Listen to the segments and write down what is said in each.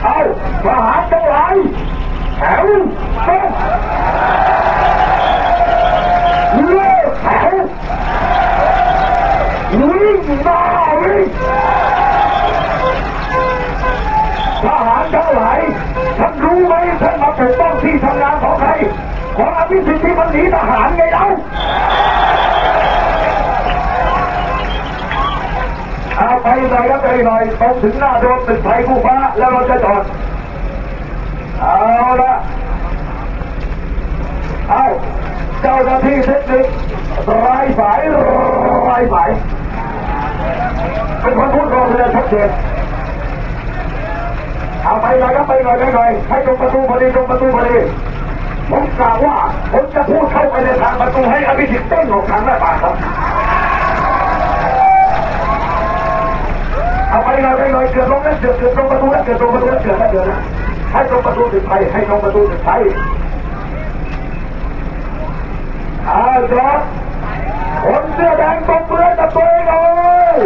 เอาทหารทั้งหลายแถวเส้นเลือกแถววิ่งมาวิ่งทหารทั้งหลายท่านรู้ไหมท่านมาปกป้องที่ทำงานของใครของอภิสิทธิ์ที่มันหนีทหารไงเล่าเอาไปหน่อยครับไปหน่อยตรงถึงหน้าโดนตึกไทยคู่ฟ้าแล้วเราจะจอดเอาละเอาเจ้าหน้าที่เทคนิครายสายเป็นคนพูดตรงเลยชัดเจนเอาไปหน่อยครับไปหน่อยให้ตรงประตูพอดีผมกล่าวว่าผมจะพูดเข้าไปในทางประตูให้อภิสิทธิ์เต้นออกทางหน้าต่างครับเอาไปหน่อยเกือบลงแล้วเกือบตรงประตูแล้วเกือบนะให้ตรงประตูตึกไทยจอดคนเสื้อแดงตบมือกับตัวเองเลย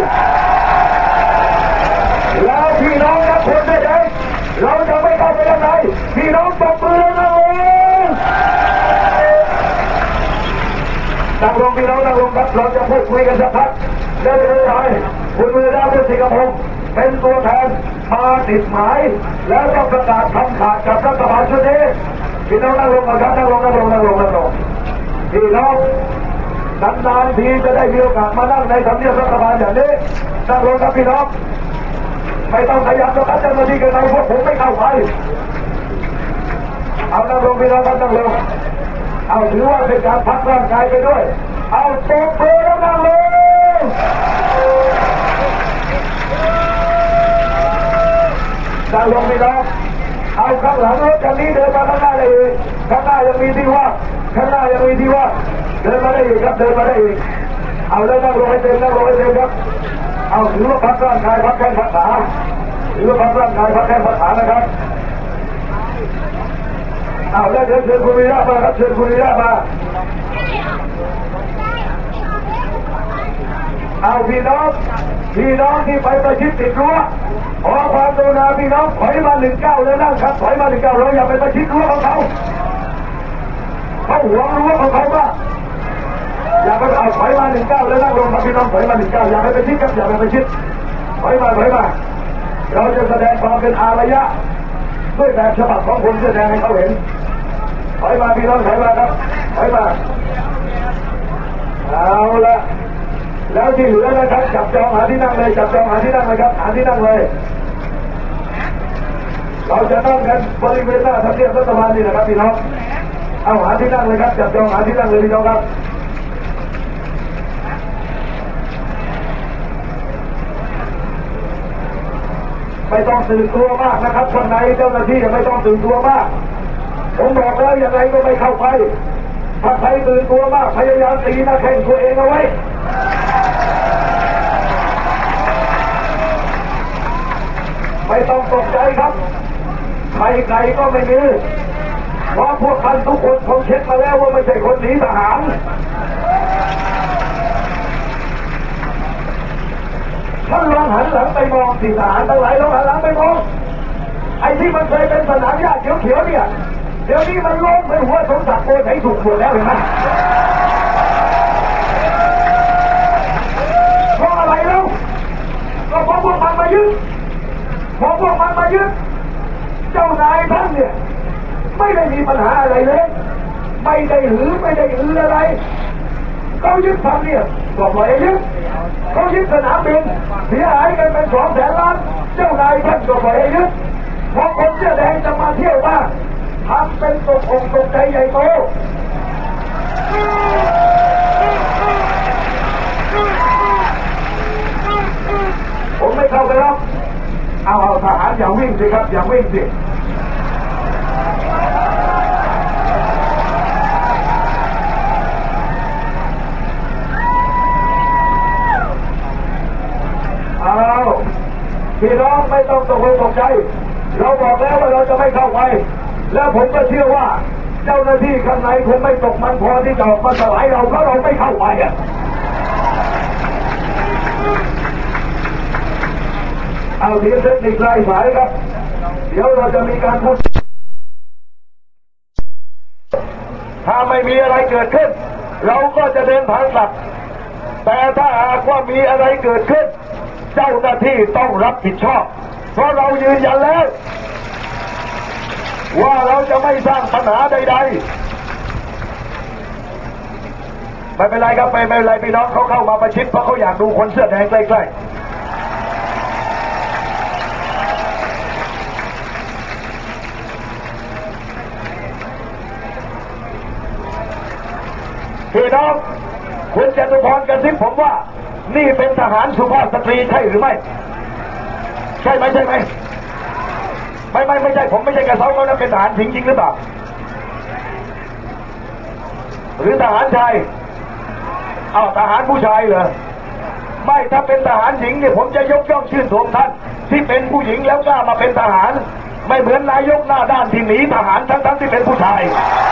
แล้วพี่น้องครับคนเสื้อแดงเราจะไม่เข้าไปด้านในพี่น้องตบมือเลยนั่งลงพี่น้องนั่งลงครับเราจะพูดคุยกันสักพักได้เลยคุณมือดาวสิงห์พงศ์เป็นตัวแทนมาติดหมายแล้วก็ประกาศคำขาดกับรัฐบาลชุดนี้พี่น้องนั่งลงนะครับนั่งลงพี่น้องนานๆทีจะได้มีโอกาสมานั่งในทำเนียบรัฐบาลอย่างนี้นั่งลงครับพี่น้องไม่ต้องขยับนะครับเจ้าหน้าที่กันไหนพวกผมไม่เข้าไปเอานั่งลงพี่น้องครับนั่งลงเอาถือว่าเป็นการพักร่างกายไปด้วยเอาตบมือแล้วนั่งลงนั่งลงพี่น้องเอาข้างหลังรถคันนี้เดินมาข้างหน้าได้อีกข้างหน้ายังมีที่ว่างเดินมาได้อีกครับเอาเลยนั่งลงให้เต็มครับเอาถือว่าพักร่างกายพักแข้งพักขานะครับเอาแล้วเชิญคุณวีระมาครับเอาพี่น้องที่ไปประชิดติดรั้วขอความกรุณาพี่น้องถอยมา19เลยนะครับถอยมา19เราอย่าไปประชิดรั้วของเขาหวงรั้วของเขาว่าอย่าไปเอาถอยมา19เลยนั่งลงครับพี่น้องถอยมา19อย่าไปประชิดครับอย่าไปประชิดถอยมาเราจะแสดงความเป็นอารยะด้วยแบบฉบับของคนแสดงให้เขาเห็นถอยมาพี่น้องถอยมาครับถอยมาเอาละแล้วที่เหลือนะครับจับจองหาที่นั่งเลยครับหาที่นั่งเลยเราจะนั่งกันบริเวณหน้าทำเนียบรัฐบาลนี่นะครับพี่น้องเอาหาที่นั่งเลยครับจับจองหาที่นั่งเลยพี่น้องครับไม่ต้องตื่นตัวมากนะครับคนไหนเจ้าหน้าที่ไม่ต้องตื่นตัวมากผมบอกแล้วยังไงก็ไม่เข้าไปถ้าใครตื่นตัวมากพยายามตีหน้าแข้งตัวเองเอาไว้ไม่ต้องตกใจครับใครก็ไม่มีเพราะพวกท่านทุกคนคงเช็คมาแล้วว่าไม่ใช่คนหนีทหารท่านลองหันหลังไปมองสิทหารทั้งหลายลองหันหลังไปมองไอ้ที่มันเคยเป็นสนามหญ้าเขียวเนี่ยเดี๋ยวนี้มันล้มเป็นหัวสมศักดิ์โกไถสุกหมดแล้วเห็นไหมเพราะอะไรแล้วก็เพราะพวกมันมายึดเจ้านายท่านเนี่ยไม่ได้มีปัญหาอะไรเลยไม่ได้หืออะไรเขายึดทำเนี่ยก็ปล่อยยึดเขายึดสนามบินเสียหายกันเป็น200,000 ล้านเจ้านายท่านก็ปล่อยยึดพอคนเสื้อแดงจะมาเที่ยวบ้านทำเป็นตกใจใหญ่โตผมไม่เข้าไปหรอกเอาทหารอย่าวิ่งสิครับอย่าวิ่งสิพี่น้องไม่ต้องตกใจเราบอกแล้วว่าเราจะไม่เข้าไปแล้วผมก็เชื่อว่าเจ้าหน้าที่ข้างในคงไม่ตกมันพอที่จะออกมาสลายเราเพราะเราไม่เข้าไปเอาทีมเทคนิคไล่สายครับเดี๋ยวเราจะมีการพูดถ้าไม่มีอะไรเกิดขึ้นเราก็จะเดินทางกลับแต่ถ้าหากว่ามีอะไรเกิดขึ้นเจ้าหน้าที่ต้องรับผิดชอบเพราะเรายืนยันแล้วว่าเราจะไม่สร้างปัญหาใดๆไม่เป็นไรครับไม่เป็นไรพี่น้องเขาเข้ามาประชิดเพราะเขาอยากดูคนเสื้อแดงใกล้ๆพี่น้องคุณจตุพรกระซิบผมว่านี่เป็นทหารสุภาพสตรีใช่หรือไม่ใช่ไหมใช่ไหมไม่ใช่ผมไม่ใช่กระเซ้าเขานะเป็นทหารจริงหรือเปล่าหรือทหารชายเอาทหารผู้ชายเหรอไม่ถ้าเป็นทหารหญิงเนี่ยผมจะยกย่องชื่นชมท่านที่เป็นผู้หญิงแล้วกล้ามาเป็นทหารไม่เหมือนนายกหน้าด้านที่หนีทหารทั้งที่เป็นผู้ชาย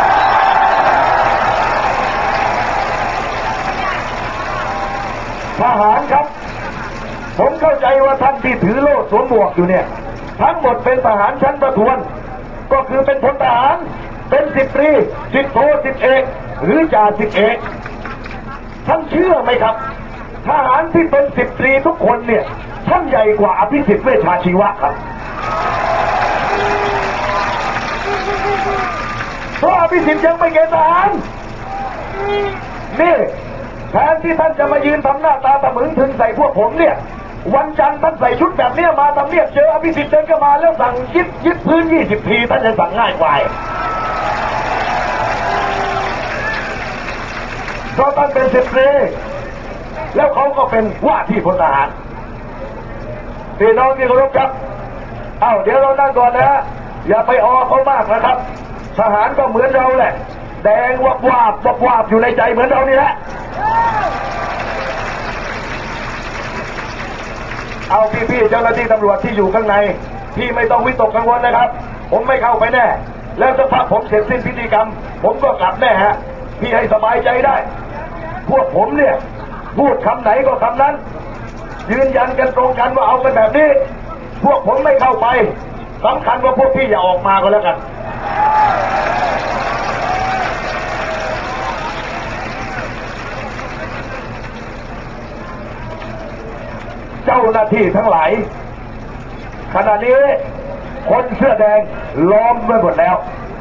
ทหารครับผมเข้าใจว่าท่านที่ถือโล่สวมหมวกอยู่เนี่ยทั้งหมดเป็นทหารชั้นประทวนก็คือเป็นพลทหารเป็น10 ตรี10 โท 10 เอกหรือจ่า10 เอกท่านเชื่อไหมครับทหารที่เป็น10 ตรีทุกคนเนี่ยท่านใหญ่กว่าอภิสิทธิ์เวชชาชีวะครับเพราะอภิสิทธิ์ยังไม่เกณฑ์ทหารนี่แทนที่ท่านจะมายืนทำหน้าตาตะมึงถึงใส่พวกผมเนี่ยวันจันทร์ท่านใส่ชุดแบบนี้มาทำเนียบเจออภิสิทธิ์เดินเข้ามาแล้วสั่งยึดพื้น20 ทีท่านจะสั่งง่ายกว่าเพราะท่านเป็น10 ตรีแล้วเขาก็เป็นว่าที่พลทหารพี่น้องที่เคารพครับเดี๋ยวเรานั่งก่อนนะอย่าไปออเขามากนะครับทหารก็เหมือนเราแหละแดงวับวาบอยู่ในใจเหมือนเรานี่แหละเอาพี่เจ้าหน้าที่ตำรวจที่อยู่ข้างในพี่ไม่ต้องวิตกกังวลนะครับผมไม่เข้าไปแน่แล้วสักพักผมเสร็จสิ้นพิธีกรรมผมก็กลับแน่ฮะพี่ให้สบายใจได้พวกผมเนี่ยพูดคำไหนก็คำนั้นยืนยันกันตรงกันว่าเอากันแบบนี้พวกผมไม่เข้าไปสำคัญว่าพวกพี่อย่าออกมาก็แล้วกันเจ้าหน้าที่ทั้งหลายขณะนี้คนเสื้อแดงล้อมไว้หมดแล้ว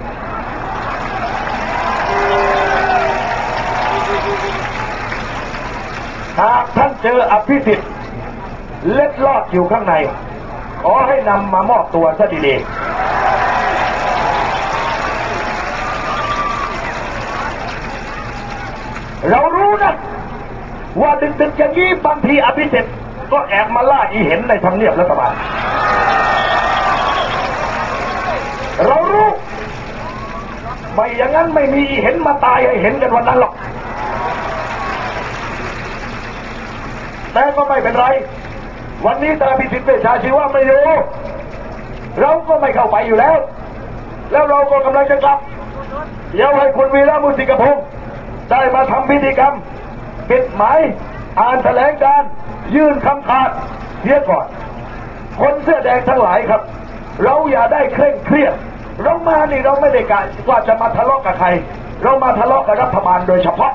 หากท่านเจออภิสิทธิ์เล็ดลอดอยู่ข้างในขอให้นำมามอบตัวซะดีๆเรารู้นะว่าดึกๆอย่างนี้บางทีอภิสิทธิ์ก็แอบมาล่าอีเห็นในทำเนียบรัฐบาลเรารู้ไม่อย่างนั้นไม่มีอีเห็นมาตายให้เห็นกันวันนั้นหรอกแต่ก็ไม่เป็นไรวันนี้ตาพิสิทธิ์เวชชาชีวะไม่อยู่เราก็ไม่เข้าไปอยู่แล้วเราก็กำลังจะกลับเดี๋ยวให้คุณวีระมุสิกพงศ์ได้มาทำพิธีกรรมปิดหมายอ่านแถลงการยื่นคำขาดเสียก่อนคนเสื้อแดงทั้งหลายครับเราอย่าได้เคร่งเครียดเรามานี่เราไม่ได้กะว่าจะมาทะเลาะกับใครเรามาทะเลาะกับรัฐบาลโดยเฉพาะ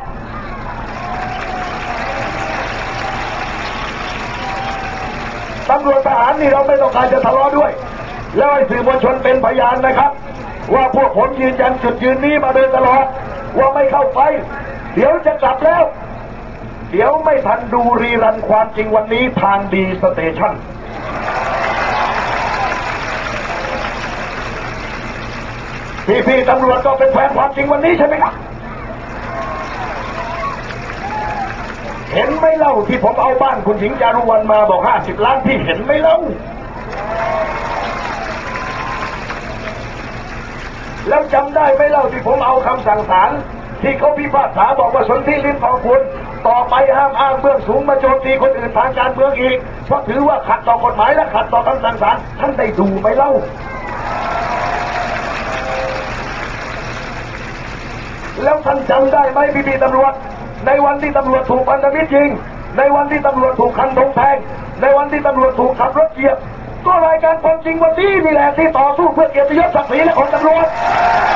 ตำรวจทหารนี่เราไม่ต้องการจะทะเลาะด้วยแล้วให้สื่อมวลชนเป็นพยานนะครับว่าพวกผมยืนยันจุดยืนนี้มาโดยตลอดว่าไม่เข้าไปเดี๋ยวจะกลับแล้วเดี๋ยวไม่ทันดูรีรันความจริงวันนี้ทางดีสเตชันพี่ตำรวจก็เป็นแฟนความจริงวันนี้ใช่ไหมครับเห็นไหมเล่าที่ผมเอาบ้านคุณหญิงจารุวรรณมาบอก50 ล้านพี่เห็นไหมเล่าแล้วจำได้ไหมเล่าที่ผมเอาคำสั่งศาลที่เขาพิพากษาบอกว่าสนธิลิ้มทองกุลต่อไปห้ามอ้างเบื้องสูงมาโจมตีคนอื่นทางการเมืองอีกเพราะถือว่าขัดต่อกฎหมายและขัดต่อคำสั่งศาลท่านได้ดูไหมเล่าแล้วท่านจำได้ไหมพี่ตำรวจในวันที่ตำรวจถูกพันธมิตรยิงในวันที่ตำรวจถูกคันธงแทงในวันที่ตำรวจถูกขับรถเหยียบก็รายการความจริงวันนี้นี่แหละที่ต่อสู้เพื่อเกียรติยศศักดิ์ศรีและของตำรวจ